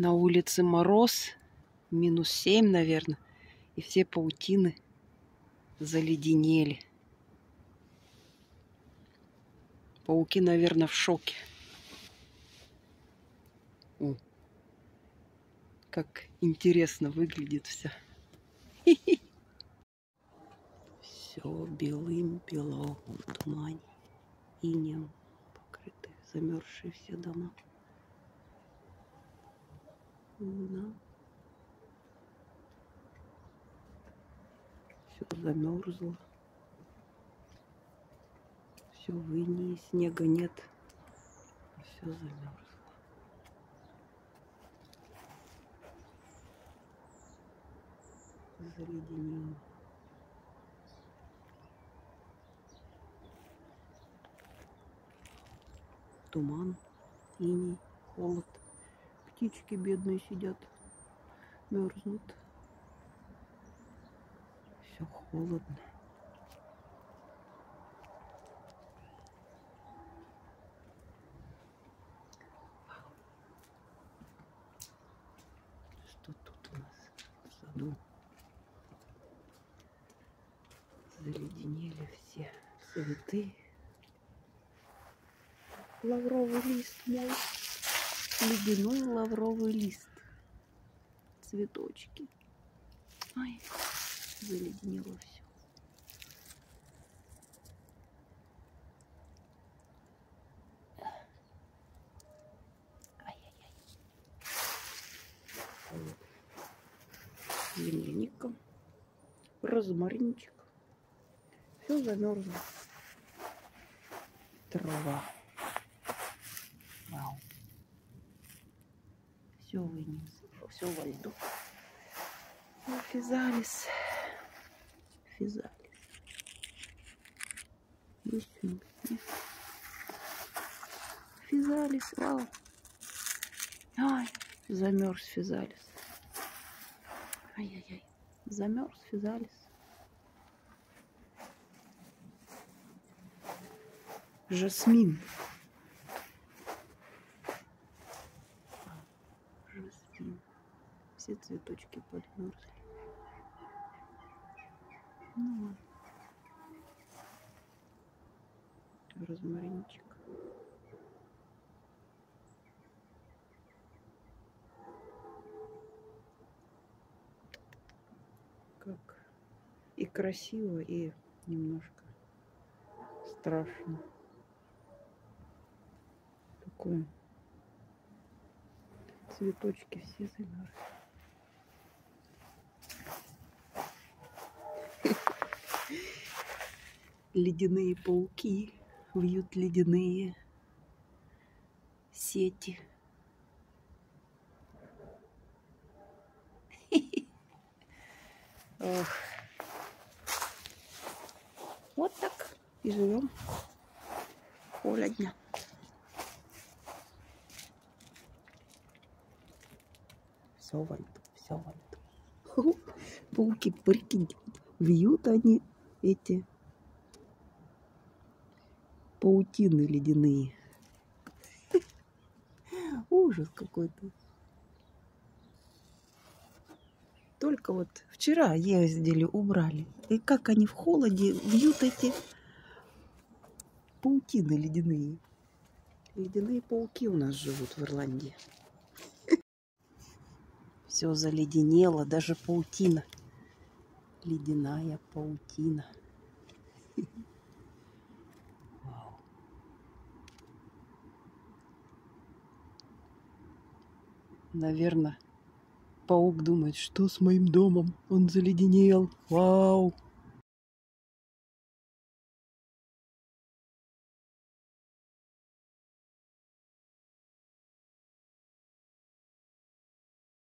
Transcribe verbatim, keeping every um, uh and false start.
На улице мороз, минус семь, наверное, и все паутины заледенели. Пауки, наверное, в шоке. О, как интересно выглядит все. Все белым-бело в тумане, инеем покрыты замерзшие все дома. Луна. Все замерзло. Все в инее, снега нет. Все замерзло. Заледенело. Туман, иней, холод. Птички бедные сидят, мерзнут. Все холодно. Что тут у нас в саду? Заледенели все цветы. Лавровый лист мой. Ледяной лавровый лист. Цветочки. Ой, заледенело все. Ай-яй-яй. Земляника. Розмаринчик. Все замерзло. Трава. Вау. Все вынес. Все во льду. Физалис. Физалис. Есть что-нибудь? Нет? Физалис. Вау. Ай, замерз физалис. Ай-яй-яй. Замерз физалис. Жасмин. Жасмин. Все цветочки подмерзли. Ну ладно. Розмаринчик. Как и красиво, и немножко страшно. Такое. Цветочки все замерзли. Ледяные пауки вьют ледяные сети. Ох. Вот так и живем. Холодно. Все во льду, все во льду. Пауки, прикиньте, вьют они эти паутины ледяные. Ужас какой-то. Только вот вчера ездили, убрали. И как они в холоде вьют эти паутины ледяные. Ледяные пауки у нас живут в Ирландии. Все заледенело, даже паутина. Ледяная паутина. Вау. Наверное, паук думает, что с моим домом? Он заледенел. Вау.